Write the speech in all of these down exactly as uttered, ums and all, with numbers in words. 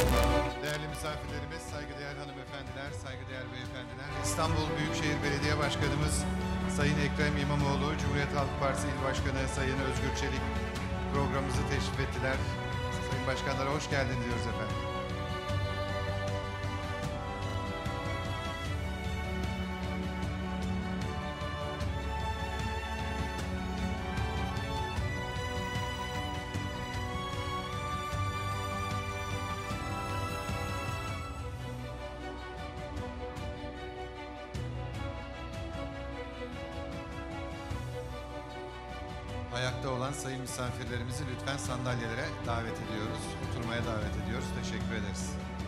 Değerli misafirlerimiz, saygıdeğer hanımefendiler, saygıdeğer beyefendiler, İstanbul Büyükşehir Belediye Başkanımız Sayın Ekrem İmamoğlu, Cumhuriyet Halk Partisi İl Başkanı Sayın Özgür Çelik programımızı teşrif ettiler. Sayın Başkanlara hoş geldin diyoruz efendim. Ayakta olan sayın misafirlerimizi lütfen sandalyelere davet ediyoruz. Oturmaya davet ediyoruz. Teşekkür ederiz.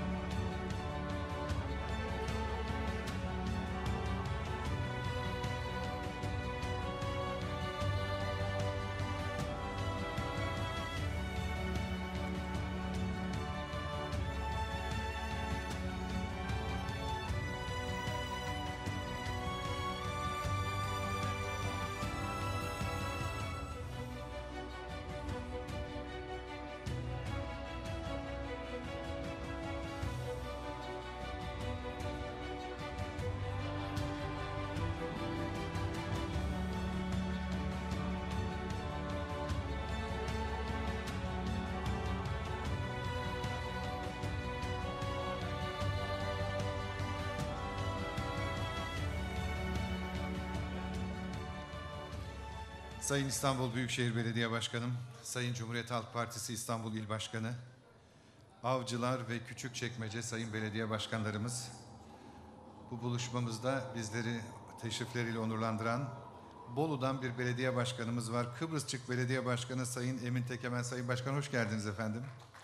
Sayın İstanbul Büyükşehir Belediye Başkanım, Sayın Cumhuriyet Halk Partisi İstanbul İl Başkanı, Avcılar ve Küçükçekmece Sayın Belediye Başkanlarımız, bu buluşmamızda bizleri teşrifleriyle onurlandıran Bolu'dan bir belediye başkanımız var. Kıbrısçık Belediye Başkanı Sayın Emin Tekemen. Sayın Başkan hoş geldiniz efendim.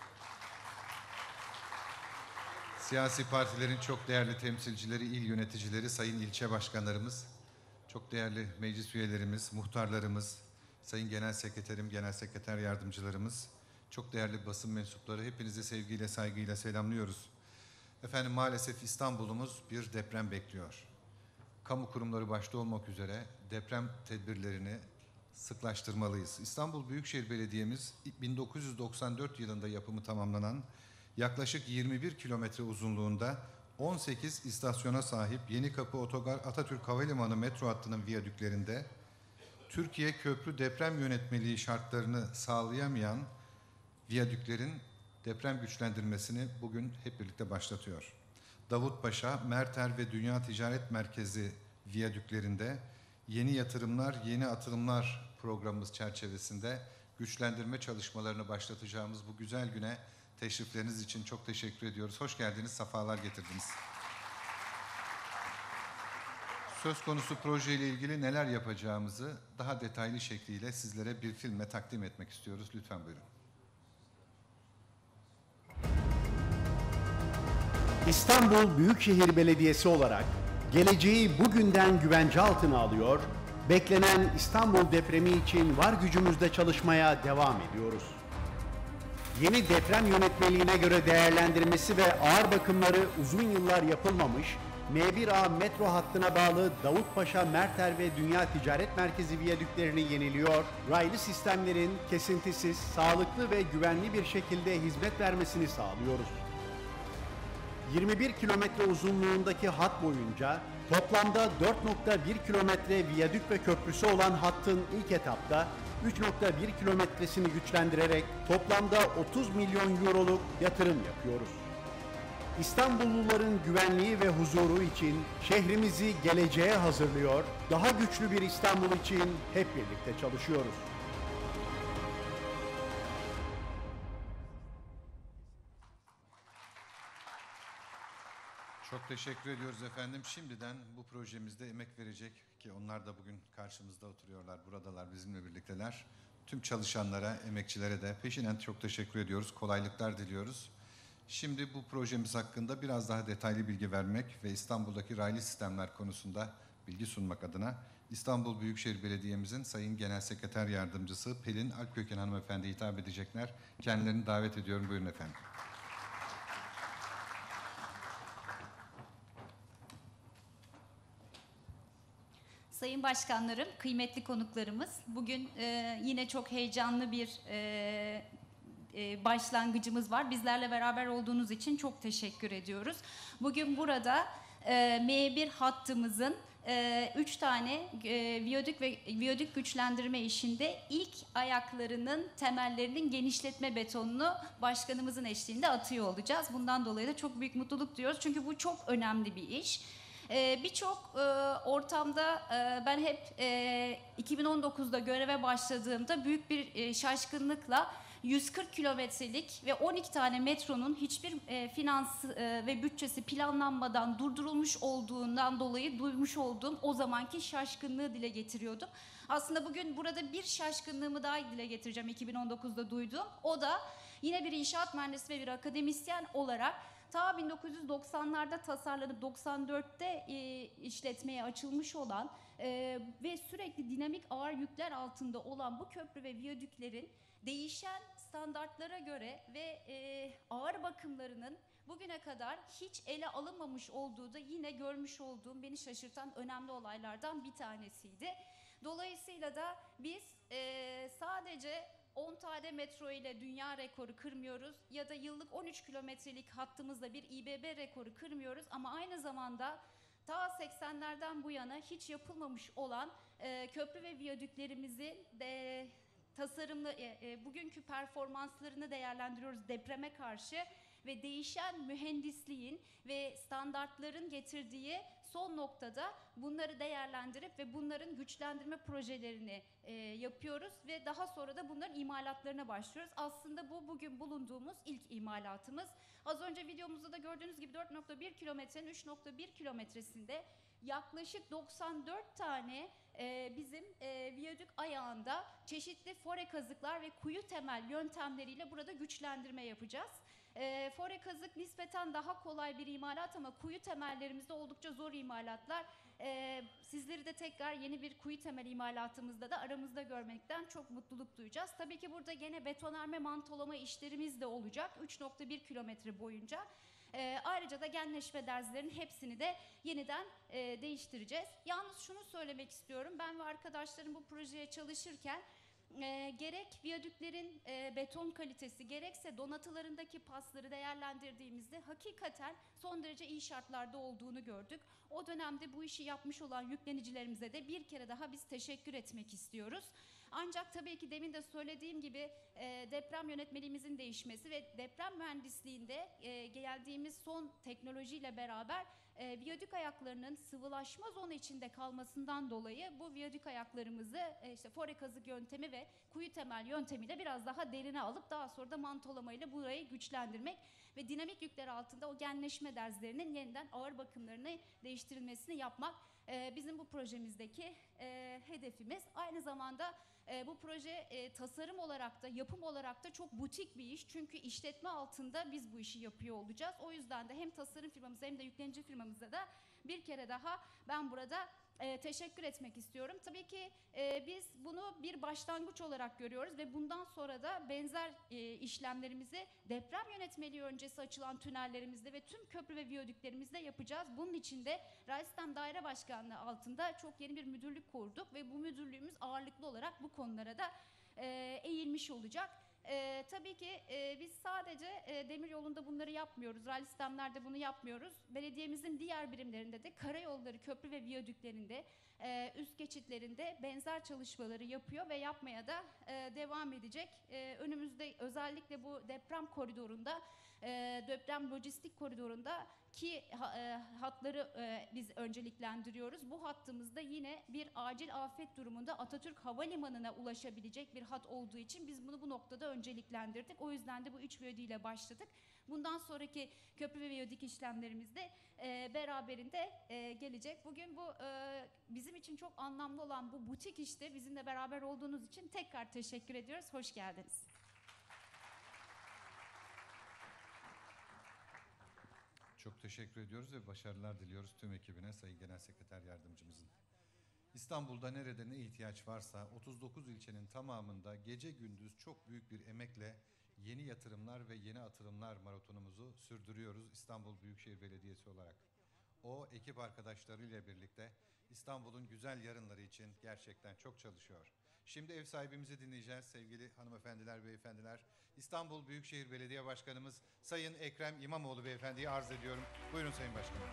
Siyasi partilerin çok değerli temsilcileri, il yöneticileri, sayın ilçe başkanlarımız, çok değerli meclis üyelerimiz, muhtarlarımız, sayın genel sekreterim, genel sekreter yardımcılarımız, çok değerli basın mensupları, hepinizi sevgiyle, saygıyla selamlıyoruz. Efendim maalesef İstanbul'umuz bir deprem bekliyor. Kamu kurumları başta olmak üzere deprem tedbirlerini sıklaştırmalıyız. İstanbul Büyükşehir Belediye'miz bin dokuz yüz doksan dört yılında yapımı tamamlanan yaklaşık yirmi bir kilometre uzunluğunda on sekiz istasyona sahip Yenikapı Otogar Atatürk Havalimanı metro hattının viyadüklerinde Türkiye Köprü Deprem Yönetmeliği şartlarını sağlayamayan viyadüklerin deprem güçlendirmesini bugün hep birlikte başlatıyor. Davutpaşa, Merter ve Dünya Ticaret Merkezi viyadüklerinde yeni yatırımlar, yeni atılımlar programımız çerçevesinde güçlendirme çalışmalarını başlatacağımız bu güzel güne teşrifleriniz için çok teşekkür ediyoruz. Hoş geldiniz, sefalar getirdiniz. Söz konusu projeyle ilgili neler yapacağımızı daha detaylı şekliyle sizlere bir filmle takdim etmek istiyoruz. Lütfen buyurun. İstanbul Büyükşehir Belediyesi olarak geleceği bugünden güvence altına alıyor, beklenen İstanbul depremi için var gücümüzle çalışmaya devam ediyoruz. Yeni deprem yönetmeliğine göre değerlendirmesi ve ağır bakımları uzun yıllar yapılmamış, M bir A metro hattına bağlı Davutpaşa, Merter ve Dünya Ticaret Merkezi viyadüklerini yeniliyor, raylı sistemlerin kesintisiz, sağlıklı ve güvenli bir şekilde hizmet vermesini sağlıyoruz. yirmi bir kilometre uzunluğundaki hat boyunca toplamda dört nokta bir kilometre viyadük ve köprüsü olan hattın ilk etapta üç nokta bir kilometresini güçlendirerek toplamda otuz milyon euroluk yatırım yapıyoruz. İstanbulluların güvenliği ve huzuru için şehrimizi geleceğe hazırlıyor, daha güçlü bir İstanbul için hep birlikte çalışıyoruz. Çok teşekkür ediyoruz efendim. Şimdiden bu projemizde emek verecek ki onlar da bugün karşımızda oturuyorlar, buradalar, bizimle birlikteler. Tüm çalışanlara, emekçilere de peşinen çok teşekkür ediyoruz, kolaylıklar diliyoruz. Şimdi bu projemiz hakkında biraz daha detaylı bilgi vermek ve İstanbul'daki raylı sistemler konusunda bilgi sunmak adına İstanbul Büyükşehir Belediye'mizin Sayın Genel Sekreter Yardımcısı Pelin Alpköken Hanımefendi hitap edecekler. Kendilerini davet ediyorum. Buyurun efendim. Sayın Başkanlarım, kıymetli konuklarımız, bugün e, yine çok heyecanlı bir e, e, e, başlangıcımız var. Bizlerle beraber olduğunuz için çok teşekkür ediyoruz. Bugün burada e, M bir hattımızın e, üç tane e, viyadük ve viyadük güçlendirme işinde ilk ayaklarının temellerinin genişletme betonunu başkanımızın eşliğinde atıyor olacağız. Bundan dolayı da çok büyük mutluluk duyuyoruz. Çünkü bu çok önemli bir iş. Ee, Birçok e, ortamda e, ben hep e, iki bin on dokuzda göreve başladığımda büyük bir e, şaşkınlıkla yüz kırk kilometrelik ve on iki tane metronun hiçbir e, finans e, ve bütçesi planlanmadan durdurulmuş olduğundan dolayı duymuş olduğum o zamanki şaşkınlığı dile getiriyordum. Aslında bugün burada bir şaşkınlığımı daha dile getireceğim iki bin on dokuzda duyduğum. O da yine bir inşaat mühendisi ve bir akademisyen olarak ta bin dokuz yüz doksanlarda tasarlanıp doksan dörtte e, işletmeye açılmış olan e, ve sürekli dinamik ağır yükler altında olan bu köprü ve viyadüklerin değişen standartlara göre ve e, ağır bakımlarının bugüne kadar hiç ele alınmamış olduğu da yine görmüş olduğum beni şaşırtan önemli olaylardan bir tanesiydi. Dolayısıyla da biz e, sadece on tane metro ile dünya rekoru kırmıyoruz ya da yıllık on üç kilometrelik hattımızla bir İ B B rekoru kırmıyoruz ama aynı zamanda ta seksenlerden bu yana hiç yapılmamış olan e, köprü ve viyadüklerimizi de tasarımlı e, e, bugünkü performanslarını değerlendiriyoruz depreme karşı ve değişen mühendisliğin ve standartların getirdiği son noktada bunları değerlendirip ve bunların güçlendirme projelerini e, yapıyoruz ve daha sonra da bunların imalatlarına başlıyoruz. Aslında bu bugün bulunduğumuz ilk imalatımız. Az önce videomuzda da gördüğünüz gibi dört nokta bir kilometrenin üç nokta bir kilometresinde yaklaşık doksan dört tane e, bizim e, viyadük ayağında çeşitli fore kazıklar ve kuyu temel yöntemleriyle burada güçlendirme yapacağız. E, fore kazık nispeten daha kolay bir imalat ama kuyu temellerimizde oldukça zor imalatlar. E, sizleri de tekrar yeni bir kuyu temel imalatımızda da aramızda görmekten çok mutluluk duyacağız. Tabii ki burada gene betonarme mantolama işlerimiz de olacak üç nokta bir kilometre boyunca. E, ayrıca da genleşme derzilerin hepsini de yeniden e, değiştireceğiz. Yalnız şunu söylemek istiyorum. Ben ve arkadaşlarım bu projeye çalışırken E, gerek viyadüklerin e, beton kalitesi gerekse donatılarındaki pasları değerlendirdiğimizde hakikaten son derece iyi şartlarda olduğunu gördük. O dönemde bu işi yapmış olan yüklenicilerimize de bir kere daha biz teşekkür etmek istiyoruz. Ancak tabii ki demin de söylediğim gibi e, deprem yönetmeliğimizin değişmesi ve deprem mühendisliğinde e, geldiğimiz son teknolojiyle beraber e, viyadük ayaklarının sıvılaşma zonu içinde kalmasından dolayı bu viyadük ayaklarımızı e, işte fore kazık yöntemi ve kuyu temel yöntemiyle biraz daha derine alıp daha sonra da mantolamayla burayı güçlendirmek ve dinamik yükler altında o genleşme derzlerinin yeniden ağır bakımlarını değiştirilmesini yapmak e, bizim bu projemizdeki e, hedefimiz. Aynı zamanda e, bu proje e, tasarım olarak da yapım olarak da çok butik bir iş. Çünkü işletme altında biz bu işi yapıyor olacağız. O yüzden de hem tasarım firmamıza hem de yüklenici firmamıza da bir kere daha ben burada e, teşekkür etmek istiyorum. Tabii ki e, biz bunu bir başlangıç olarak görüyoruz ve bundan sonra da benzer e, işlemlerimizi deprem yönetmeliği öncesi açılan tünellerimizde ve tüm köprü ve viyadüklerimizde yapacağız. Bunun için de Raistem Daire Başkanlığı altında çok yeni bir müdürlük kurduk ve bu müdürlüğümüz ağırlıklı olarak bu konulara da e, eğilmiş olacak. Ee, tabii ki e, biz sadece e, demir yolunda bunları yapmıyoruz, raylı sistemlerde bunu yapmıyoruz. Belediyemizin diğer birimlerinde de karayolları, köprü ve viyadüklerinde, e, üst geçitlerinde benzer çalışmaları yapıyor ve yapmaya da e, devam edecek. E, önümüzde özellikle bu deprem koridorunda, e, deprem lojistik koridorunda ki ha, e, hatları e, biz önceliklendiriyoruz. Bu hattımızda yine bir acil afet durumunda Atatürk Havalimanı'na ulaşabilecek bir hat olduğu için biz bunu bu noktada önceliklendirdik. O yüzden de bu üç viyadüğüyle başladık. Bundan sonraki köprü ve viyadük işlemlerimiz de e, beraberinde e, gelecek. Bugün bu e, bizim için çok anlamlı olan bu butik işte bizimle beraber olduğunuz için tekrar teşekkür ediyoruz. Hoş geldiniz. Çok teşekkür ediyoruz ve başarılar diliyoruz tüm ekibine, Sayın Genel Sekreter Yardımcımızın. İstanbul'da nerede ne ihtiyaç varsa otuz dokuz ilçenin tamamında gece gündüz çok büyük bir emekle yeni yatırımlar ve yeni atılımlar maratonumuzu sürdürüyoruz İstanbul Büyükşehir Belediyesi olarak. O ekip arkadaşlarıyla birlikte İstanbul'un güzel yarınları için gerçekten çok çalışıyor. Şimdi ev sahibimizi dinleyeceğiz sevgili hanımefendiler, beyefendiler. İstanbul Büyükşehir Belediye Başkanımız Sayın Ekrem İmamoğlu Beyefendi'yi arz ediyorum. Buyurun Sayın Başkanım.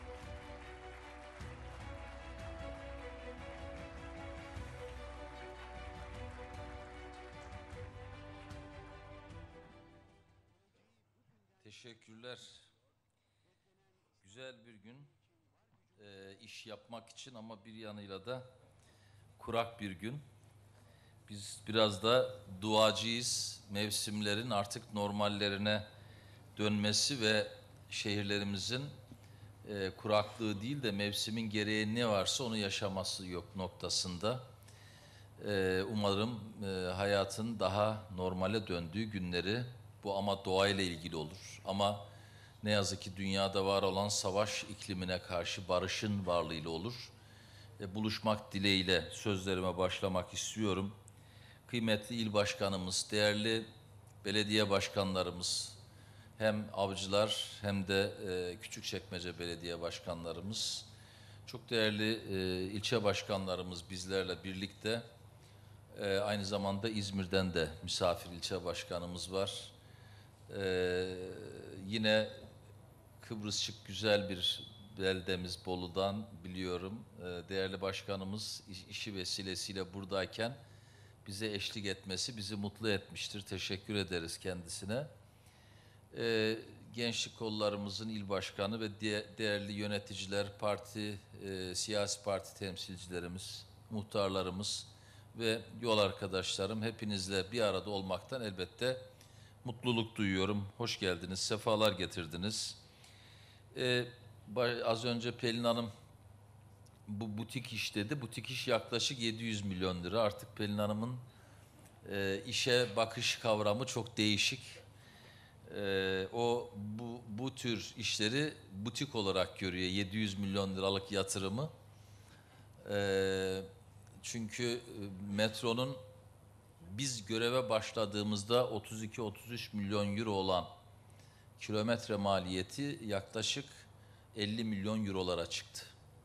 Teşekkürler. Güzel bir gün e, iş yapmak için ama bir yanıyla da kurak bir gün. Biz biraz da duacıyız. Mevsimlerin artık normallerine dönmesi ve şehirlerimizin e, kuraklığı değil de mevsimin gereği ne varsa onu yaşaması yok noktasında. E, umarım e, hayatın daha normale döndüğü günleri bu ama doğayla ilgili olur. Ama ne yazık ki dünyada var olan savaş iklimine karşı barışın varlığıyla olur. E, buluşmak dileğiyle sözlerime başlamak istiyorum. Kıymetli il başkanımız, değerli belediye başkanlarımız, hem avcılar hem de e, Küçükçekmece belediye başkanlarımız, çok değerli e, ilçe başkanlarımız bizlerle birlikte, e, aynı zamanda İzmir'den de misafir ilçe başkanımız var. E, yine Kıbrısçık güzel bir beldemiz Bolu'dan biliyorum. E, değerli başkanımız işi vesilesiyle buradayken bize eşlik etmesi bizi mutlu etmiştir. Teşekkür ederiz kendisine. Ee, gençlik kollarımızın il başkanı ve değerli yöneticiler, parti, e, siyasi parti temsilcilerimiz, muhtarlarımız ve yol arkadaşlarım, hepinizle bir arada olmaktan elbette mutluluk duyuyorum. Hoş geldiniz, sefalar getirdiniz. Ee, az önce Pelin Hanım bu butik iş dedi. Butik iş yaklaşık yedi yüz milyon lira. Artık Pelin Hanım'ın e, işe bakış kavramı çok değişik. E, o bu, bu tür işleri butik olarak görüyor. yedi yüz milyon liralık yatırımı. E, çünkü metronun biz göreve başladığımızda otuz iki otuz üç milyon euro olan kilometre maliyeti yaklaşık elli milyon eurolara çıktı.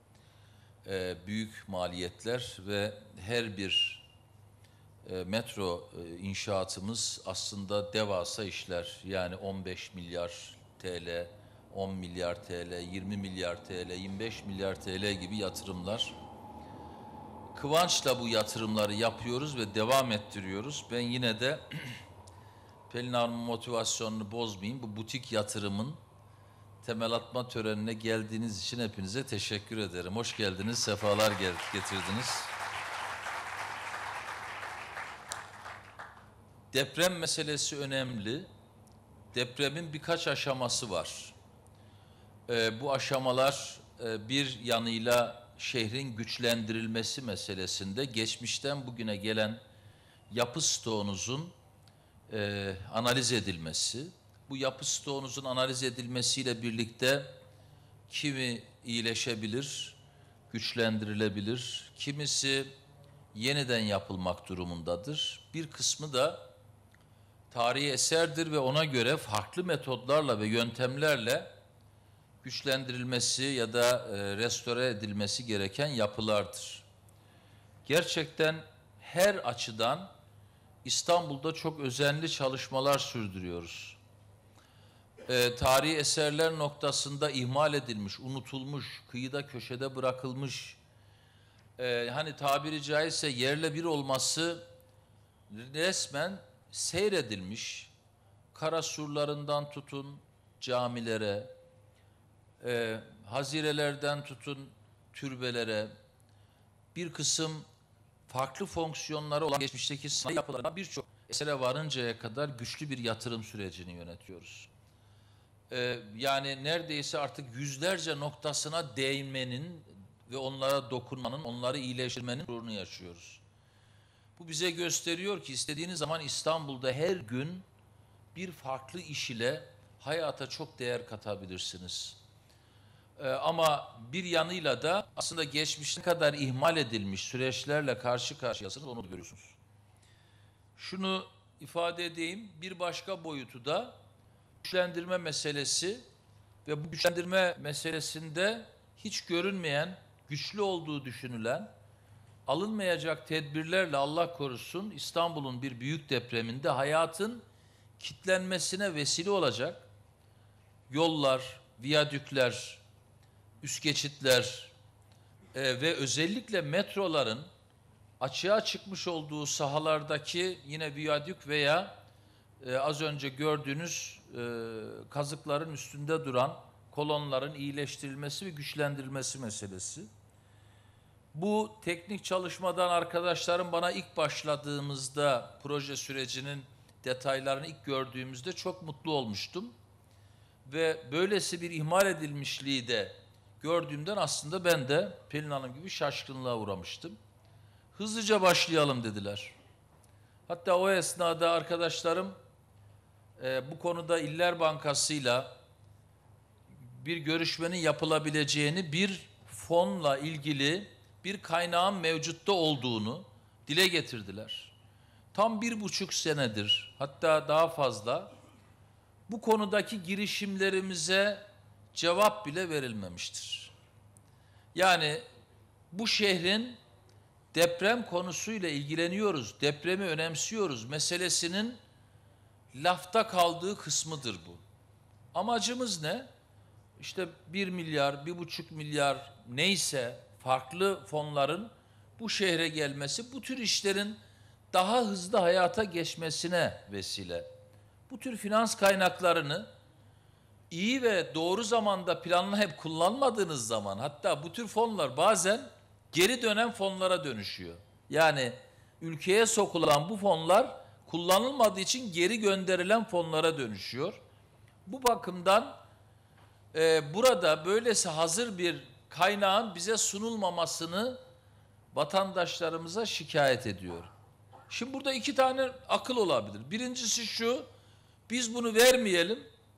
E, büyük maliyetler ve her bir e, metro e, inşaatımız aslında devasa işler. Yani on beş milyar T L, on milyar T L, yirmi milyar T L, yirmi beş milyar T L gibi yatırımlar. Kıvançla bu yatırımları yapıyoruz ve devam ettiriyoruz. Ben yine de Pelin Hanım'ın motivasyonunu bozmayayım. Bu butik yatırımın temel atma törenine geldiğiniz için hepinize teşekkür ederim. Hoş geldiniz, sefalar getirdiniz. Deprem meselesi önemli. Depremin birkaç aşaması var. Ee, bu aşamalar e, bir yanıyla şehrin güçlendirilmesi meselesinde geçmişten bugüne gelen yapı stoğunuzun e, analiz edilmesi. Bu yapı stoğunuzun analiz edilmesiyle birlikte kimi iyileşebilir, güçlendirilebilir, kimisi yeniden yapılmak durumundadır. Bir kısmı da tarihi eserdir ve ona göre farklı metotlarla ve yöntemlerle güçlendirilmesi ya da e, restore edilmesi gereken yapılardır. Gerçekten her açıdan İstanbul'da çok özenli çalışmalar sürdürüyoruz. E, tarihi eserler noktasında ihmal edilmiş, unutulmuş, kıyıda köşede bırakılmış, e, hani tabiri caizse yerle bir olması resmen seyredilmiş, kara surlarından tutun camilere, e, hazirelerden tutun türbelere, bir kısım farklı fonksiyonları olan geçmişteki sanayi yapılarına birçok esere varıncaya kadar güçlü bir yatırım sürecini yönetiyoruz. Ee, yani neredeyse artık yüzlerce noktasına değinmenin ve onlara dokunmanın, onları iyileştirmenin gururunu yaşıyoruz. Bu bize gösteriyor ki istediğiniz zaman İstanbul'da her gün bir farklı iş ile hayata çok değer katabilirsiniz. Ee, ama bir yanıyla da aslında geçmişte kadar ihmal edilmiş süreçlerle karşı karşıyasınız, onu görüyorsunuz. Şunu ifade edeyim, bir başka boyutu da güçlendirme meselesi ve bu güçlendirme meselesinde hiç görünmeyen, güçlü olduğu düşünülen alınmayacak tedbirlerle Allah korusun İstanbul'un bir büyük depreminde hayatın kitlenmesine vesile olacak yollar, viyadükler, üst geçitler e, ve özellikle metroların açığa çıkmış olduğu sahalardaki yine viyadük veya e, az önce gördüğünüz e, kazıkların üstünde duran kolonların iyileştirilmesi ve güçlendirilmesi meselesi. Bu teknik çalışmadan arkadaşlarım bana ilk başladığımızda proje sürecinin detaylarını ilk gördüğümüzde çok mutlu olmuştum. Ve böylesi bir ihmal edilmişliği de gördüğümden aslında ben de Pelin Hanım gibi şaşkınlığa uğramıştım. Hızlıca başlayalım dediler. Hatta o esnada arkadaşlarım e, bu konuda İller Bankası'yla bir görüşmenin yapılabileceğini, bir fonla ilgili bir kaynağın mevcutta olduğunu dile getirdiler. Tam bir buçuk senedir, hatta daha fazla bu konudaki girişimlerimize cevap bile verilmemiştir. Yani bu şehrin deprem konusuyla ilgileniyoruz, depremi önemsiyoruz meselesinin lafta kaldığı kısmıdır bu. Amacımız ne? İşte bir milyar, bir buçuk milyar neyse farklı fonların bu şehre gelmesi, bu tür işlerin daha hızlı hayata geçmesine vesile. Bu tür finans kaynaklarını iyi ve doğru zamanda planlayıp kullanmadığınız zaman, hatta bu tür fonlar bazen geri dönen fonlara dönüşüyor. Yani ülkeye sokulan bu fonlar kullanılmadığı için geri gönderilen fonlara dönüşüyor. Bu bakımdan e, burada böylesi hazır bir kaynağın bize sunulmamasını vatandaşlarımıza şikayet ediyor. Şimdi burada iki tane akıl olabilir. Birincisi şu, biz bunu vermeyelim,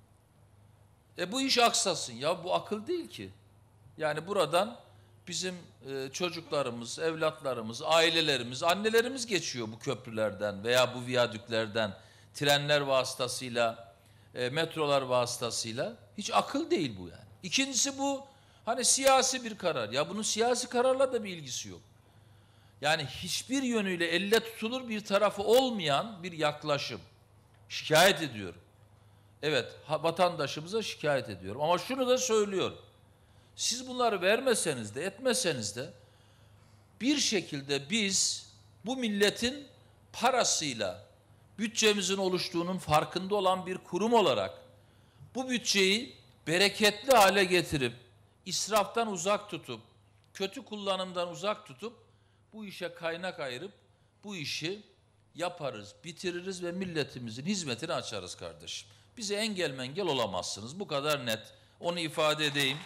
e bu iş aksasın. Ya bu akıl değil ki. Yani buradan bizim e, çocuklarımız, evlatlarımız, ailelerimiz, annelerimiz geçiyor bu köprülerden veya bu viyadüklerden, trenler vasıtasıyla, e, metrolar vasıtasıyla. Hiç akıl değil bu yani. İkincisi bu hani siyasi bir karar. Ya bunun siyasi kararla da bir ilgisi yok. Yani hiçbir yönüyle elle tutulur bir tarafı olmayan bir yaklaşım. Şikayet ediyorum. Evet, vatandaşımıza şikayet ediyorum. Ama şunu da söylüyorum. Siz bunları vermeseniz de, etmeseniz de bir şekilde biz bu milletin parasıyla bütçemizin oluştuğunun farkında olan bir kurum olarak bu bütçeyi bereketli hale getirip, israftan uzak tutup, kötü kullanımdan uzak tutup, bu işe kaynak ayırıp, bu işi yaparız, bitiririz ve milletimizin hizmetini açarız kardeşim. Bize engel mengel olamazsınız. Bu kadar net. Onu ifade edeyim.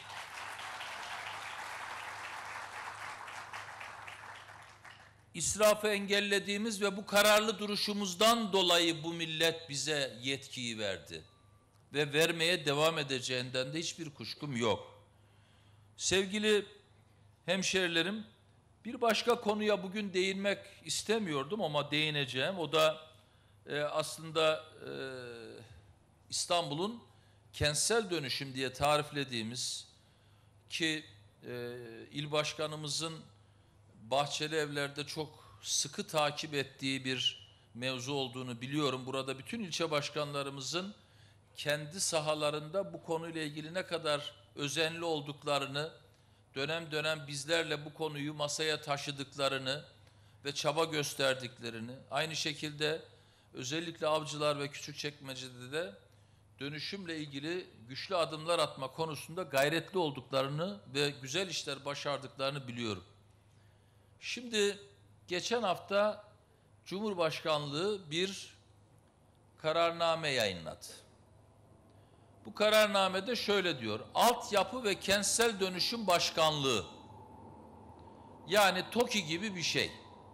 İsrafı engellediğimiz ve bu kararlı duruşumuzdan dolayı bu millet bize yetkiyi verdi. Ve vermeye devam edeceğinden de hiçbir kuşkum yok. Sevgili hemşerilerim, bir başka konuya bugün değinmek istemiyordum ama değineceğim. O da e, aslında e, İstanbul'un kentsel dönüşüm diye tariflediğimiz ki e, il başkanımızın Bahçeli Evler'de çok sıkı takip ettiği bir mevzu olduğunu biliyorum. Burada bütün ilçe başkanlarımızın kendi sahalarında bu konuyla ilgili ne kadar özenli olduklarını, dönem dönem bizlerle bu konuyu masaya taşıdıklarını ve çaba gösterdiklerini, aynı şekilde özellikle Avcılar ve Küçükçekmece'de de dönüşümle ilgili güçlü adımlar atma konusunda gayretli olduklarını ve güzel işler başardıklarını biliyorum. Şimdi geçen hafta Cumhurbaşkanlığı bir kararname yayınladı. Bu kararnamede şöyle diyor: Altyapı ve Kentsel Dönüşüm Başkanlığı, yani TOKİ gibi bir şey.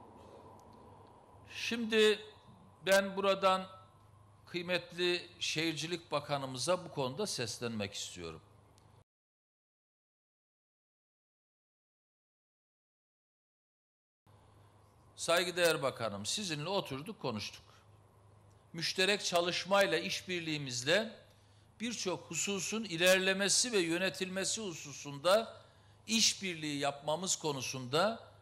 Şimdi ben buradan kıymetli Şehircilik Bakanımıza bu konuda seslenmek istiyorum. Saygıdeğer Bakanım, sizinle oturduk, konuştuk. Müşterek çalışmayla, işbirliğimizle birçok hususun ilerlemesi ve yönetilmesi hususunda işbirliği yapmamız konusunda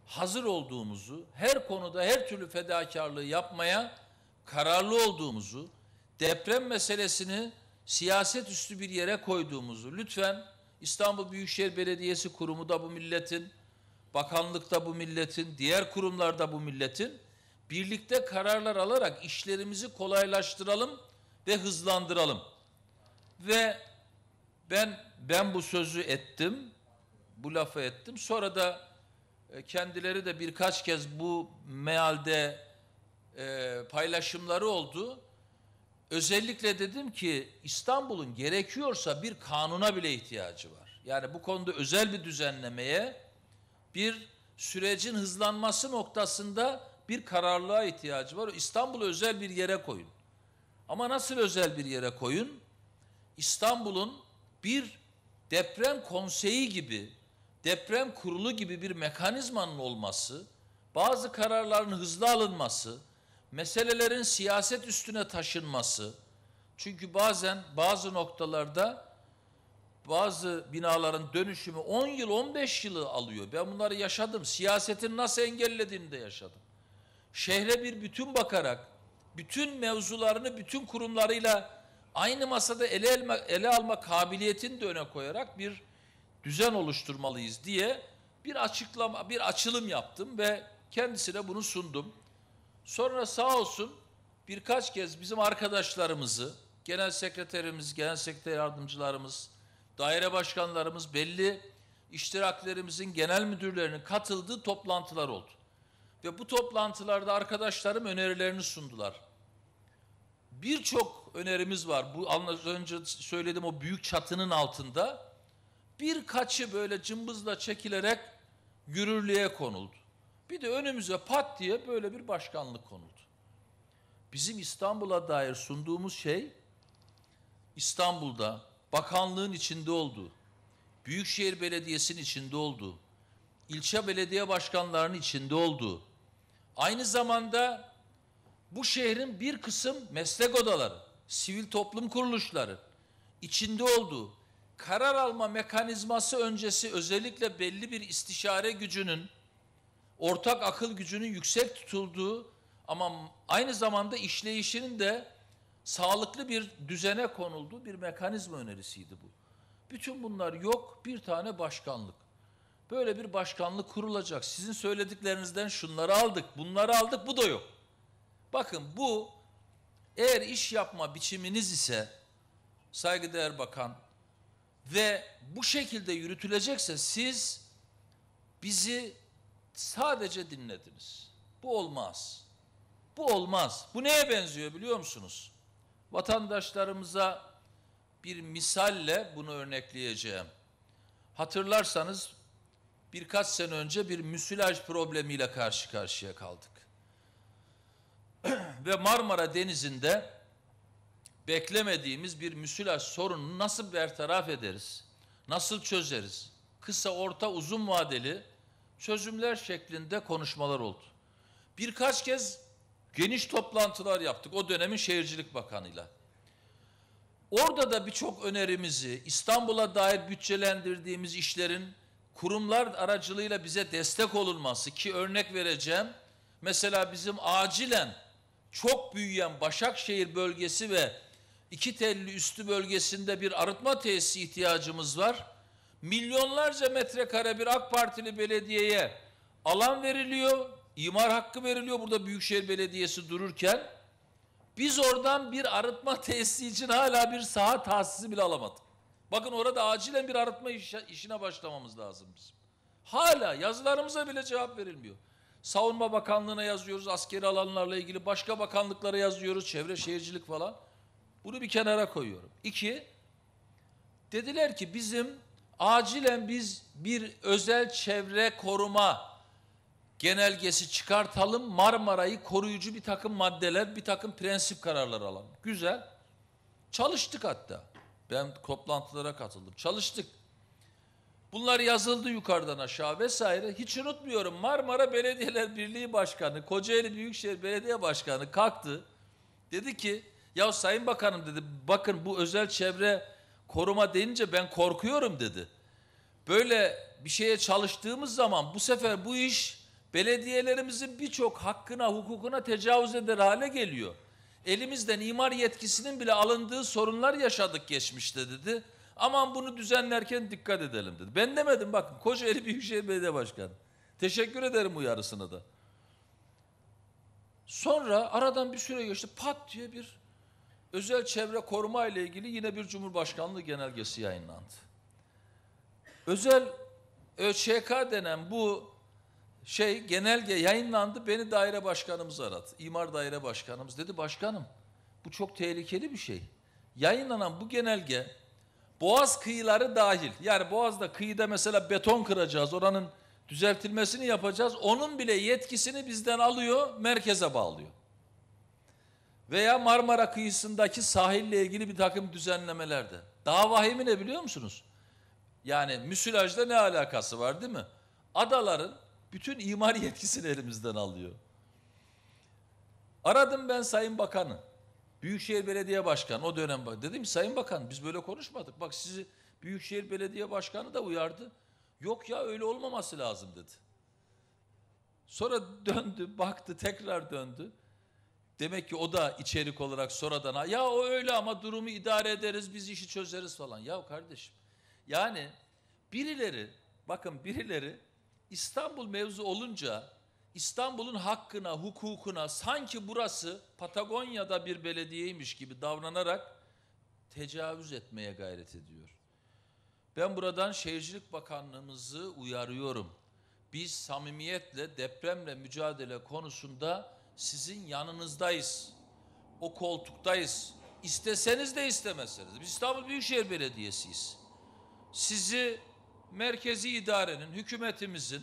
hazır olduğumuzu, her konuda her türlü fedakarlığı yapmaya kararlı olduğumuzu, deprem meselesini siyaset üstü bir yere koyduğumuzu, lütfen İstanbul Büyükşehir Belediyesi kurumu da bu milletin, bakanlıkta bu milletin, diğer kurumlarda bu milletin, birlikte kararlar alarak işlerimizi kolaylaştıralım ve hızlandıralım. Ve ben ben bu sözü ettim, bu lafı ettim. Sonra da kendileri de birkaç kez bu mealde e, paylaşımları oldu. Özellikle dedim ki İstanbul'un gerekiyorsa bir kanuna bile ihtiyacı var. Yani bu konuda özel bir düzenlemeye, bir sürecin hızlanması noktasında bir kararlılığa ihtiyacı var. İstanbul'u özel bir yere koyun. Ama nasıl özel bir yere koyun? İstanbul'un bir deprem konseyi gibi, deprem kurulu gibi bir mekanizmanın olması, bazı kararların hızlı alınması, meselelerin siyaset üstüne taşınması, çünkü bazen bazı noktalarda bazı binaların dönüşümü on yıl, on beş yılı alıyor. Ben bunları yaşadım. Siyasetin nasıl engellediğini de yaşadım. Şehre bir bütün bakarak, bütün mevzularını bütün kurumlarıyla aynı masada ele, elme, ele alma kabiliyetini de öne koyarak bir düzen oluşturmalıyız diye bir açıklama, bir açılım yaptım ve kendisine bunu sundum. Sonra sağ olsun birkaç kez bizim arkadaşlarımızı, genel sekreterimiz, genel sekreter yardımcılarımız, daire başkanlarımız, belli iştiraklerimizin genel müdürlerinin katıldığı toplantılar oldu. Ve bu toplantılarda arkadaşlarım önerilerini sundular. Birçok önerimiz var. Bu az önce söylediğim o büyük çatının altında birkaçı böyle cımbızla çekilerek yürürlüğe konuldu. Bir de önümüze pat diye böyle bir başkanlık konuldu. Bizim İstanbul'a dair sunduğumuz şey, İstanbul'da bakanlığın içinde olduğu, Büyükşehir Belediyesi'nin içinde olduğu, ilçe belediye başkanlarının içinde olduğu, aynı zamanda bu şehrin bir kısım meslek odaları, sivil toplum kuruluşları içinde olduğu, karar alma mekanizması öncesi özellikle belli bir istişare gücünün, ortak akıl gücünün yüksek tutulduğu ama aynı zamanda işleyişinin de sağlıklı bir düzene konulduğu bir mekanizma önerisiydi bu. Bütün bunlar yok, bir tane başkanlık. Böyle bir başkanlık kurulacak. Sizin söylediklerinizden şunları aldık, bunları aldık, bu da yok. Bakın bu eğer iş yapma biçiminiz ise saygıdeğer bakan ve bu şekilde yürütülecekse siz bizi sadece dinlediniz. Bu olmaz. Bu olmaz. Bu neye benziyor biliyor musunuz? Vatandaşlarımıza bir misalle bunu örnekleyeceğim. Hatırlarsanız birkaç sene önce bir müsilaj problemiyle karşı karşıya kaldık. Ve Marmara Denizi'nde beklemediğimiz bir müsilaj sorununu nasıl bertaraf ederiz? Nasıl çözeriz? Kısa, orta, uzun vadeli çözümler şeklinde konuşmalar oldu. Birkaç kez geniş toplantılar yaptık o dönemin Şehircilik Bakanı'yla. Orada da birçok önerimizi, İstanbul'a dair bütçelendirdiğimiz işlerin kurumlar aracılığıyla bize destek olunması, ki örnek vereceğim, mesela bizim acilen çok büyüyen Başakşehir bölgesi ve İki Telli üstü bölgesinde bir arıtma tesisi ihtiyacımız var. Milyonlarca metrekare bir AK Partili belediyeye alan veriliyor, imar hakkı veriliyor burada Büyükşehir Belediyesi dururken. Biz oradan bir arıtma tesisi için hala bir saha tahsisi bile alamadık. Bakın orada acilen bir arıtma işine başlamamız lazım bizim. Hala yazılarımıza bile cevap verilmiyor. Savunma Bakanlığı'na yazıyoruz, askeri alanlarla ilgili başka bakanlıklara yazıyoruz, çevre şehircilik falan. Bunu bir kenara koyuyorum. İki, dediler ki bizim acilen biz bir özel çevre koruma genelgesi çıkartalım, Marmara'yı koruyucu bir takım maddeler, bir takım prensip kararları alalım. Güzel. Çalıştık hatta. Ben toplantılara katıldım. Çalıştık. Bunlar yazıldı yukarıdan aşağı vesaire. Hiç unutmuyorum, Marmara Belediyeler Birliği Başkanı, Kocaeli Büyükşehir Belediye Başkanı kalktı. Dedi ki, ya Sayın Bakanım dedi, bakın bu özel çevre koruma deyince ben korkuyorum dedi. Böyle bir şeye çalıştığımız zaman bu sefer bu iş belediyelerimizin birçok hakkına, hukukuna tecavüz eder hale geliyor. Elimizden imar yetkisinin bile alındığı sorunlar yaşadık geçmişte dedi. Aman bunu düzenlerken dikkat edelim dedi. Ben demedim, bakın Kocaeli Büyükşehir Belediye Başkanı. Teşekkür ederim uyarısını da. Sonra aradan bir süre geçti, pat diye bir özel çevre koruma ile ilgili yine bir Cumhurbaşkanlığı genelgesi yayınlandı. Özel ÖÇK denen bu şey genelge yayınlandı, beni daire başkanımız aradı. İmar daire başkanımız dedi, başkanım bu çok tehlikeli bir şey. Yayınlanan bu genelge Boğaz kıyıları dahil, yani Boğaz'da kıyıda mesela beton kıracağız, oranın düzeltilmesini yapacağız. Onun bile yetkisini bizden alıyor, merkeze bağlıyor. Veya Marmara kıyısındaki sahille ilgili bir takım düzenlemelerde. Daha vahimi ne biliyor musunuz? Yani müsilajla ne alakası var değil mi? Adaların bütün imar yetkisini elimizden alıyor. Aradım ben Sayın Bakan'ı. Büyükşehir Belediye Başkanı o dönem bak. Dedim ki Sayın Bakan biz böyle konuşmadık. Bak sizi Büyükşehir Belediye Başkanı da uyardı. Yok ya öyle olmaması lazım dedi. Sonra döndü, baktı, tekrar döndü. Demek ki o da içerik olarak sonradan ya o öyle ama durumu idare ederiz, biz işi çözeriz falan. Ya kardeşim yani birileri, bakın birileri İstanbul mevzu olunca İstanbul'un hakkına, hukukuna sanki burası Patagonya'da bir belediyeymiş gibi davranarak tecavüz etmeye gayret ediyor. Ben buradan Şehircilik Bakanlığımızı uyarıyorum. Biz samimiyetle depremle mücadele konusunda sizin yanınızdayız. O koltuktayız. İsteseniz de istemezseniz. Biz İstanbul Büyükşehir Belediyesi'yiz. Sizi merkezi idarenin, hükümetimizin,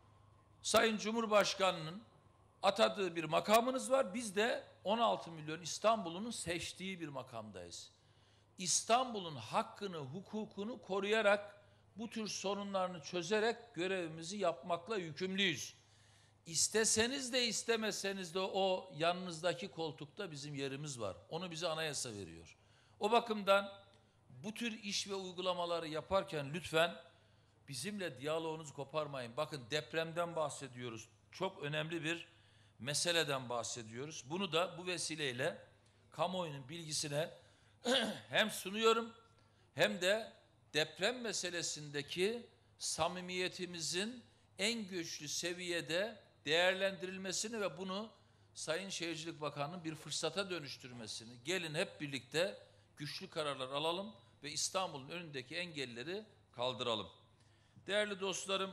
Sayın Cumhurbaşkanı'nın atadığı bir makamınız var. Biz de on altı milyon İstanbul'un seçtiği bir makamdayız. İstanbul'un hakkını, hukukunu koruyarak bu tür sorunlarını çözerek görevimizi yapmakla yükümlüyüz. İsteseniz de istemeseniz de o yanınızdaki koltukta bizim yerimiz var. Onu bize anayasa veriyor. O bakımdan bu tür iş ve uygulamaları yaparken lütfen bizimle diyaloğunuzu koparmayın. Bakın depremden bahsediyoruz. Çok önemli bir meseleden bahsediyoruz. Bunu da bu vesileyle kamuoyunun bilgisine hem sunuyorum hem de deprem meselesindeki samimiyetimizin en güçlü seviyede değerlendirilmesini ve bunu Sayın Şehircilik Bakanı'nın bir fırsata dönüştürmesini, gelin hep birlikte güçlü kararlar alalım ve İstanbul'un önündeki engelleri kaldıralım. Değerli dostlarım,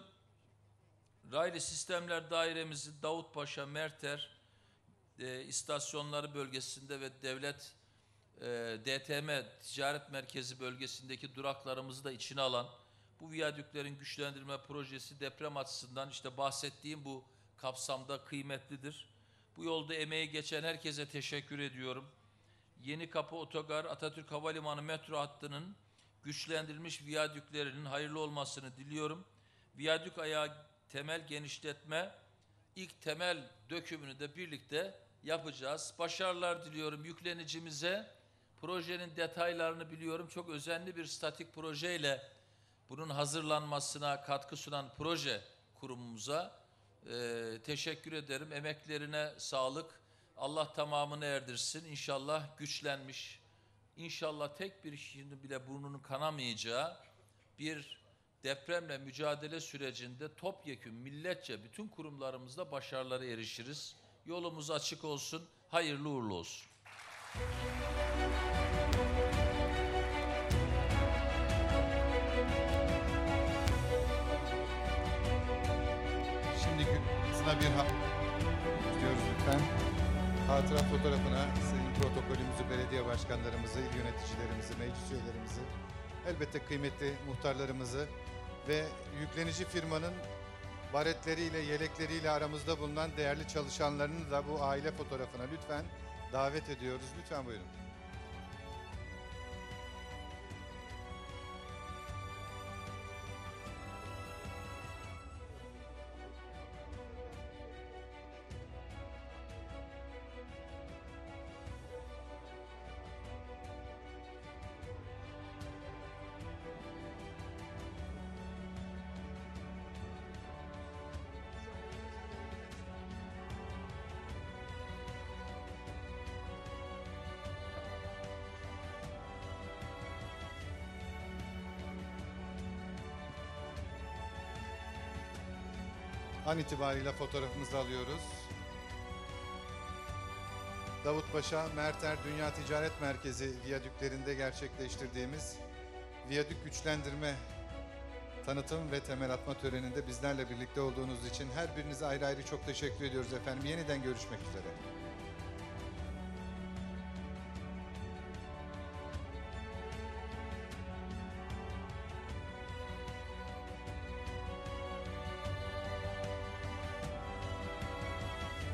Raylı Sistemler Dairemizi Davutpaşa, Merter e, istasyonları bölgesinde ve devlet e, D T M Ticaret Merkezi bölgesindeki duraklarımızı da içine alan bu viyadüklerin güçlendirme projesi deprem açısından işte bahsettiğim bu kapsamda kıymetlidir. Bu yolda emeği geçen herkese teşekkür ediyorum. Yenikapı Otogar, Atatürk Havalimanı metro hattının güçlendirilmiş viyadüklerinin hayırlı olmasını diliyorum. Viyadük ayağı temel genişletme, ilk temel dökümünü de birlikte yapacağız. Başarılar diliyorum yüklenicimize. Projenin detaylarını biliyorum. Çok özenli bir statik projeyle bunun hazırlanmasına katkı sunan proje kurumumuza e, teşekkür ederim. Emeklerine sağlık. Allah tamamını erdirsin. İnşallah güçlenmiş, İnşallah tek bir kişinin bile burnunun kanamayacağı bir depremle mücadele sürecinde topyekün milletçe bütün kurumlarımızda başarılara erişiriz. Yolumuz açık olsun, hayırlı uğurlu olsun. Şimdi kısmına bir ha diyoruz lütfen. Hatıra fotoğrafına sayın protokolümüzü, belediye başkanlarımızı, il yöneticilerimizi, meclis üyelerimizi, elbette kıymetli muhtarlarımızı ve yüklenici firmanın baretleriyle, yelekleriyle aramızda bulunan değerli çalışanlarını da bu aile fotoğrafına lütfen davet ediyoruz. Lütfen buyurun. an itibariyle fotoğrafımızı alıyoruz. Davutpaşa, Merter Dünya Ticaret Merkezi viyadüklerinde gerçekleştirdiğimiz viyadük güçlendirme tanıtım ve temel atma töreninde bizlerle birlikte olduğunuz için her birinize ayrı ayrı çok teşekkür ediyoruz efendim. Yeniden görüşmek üzere.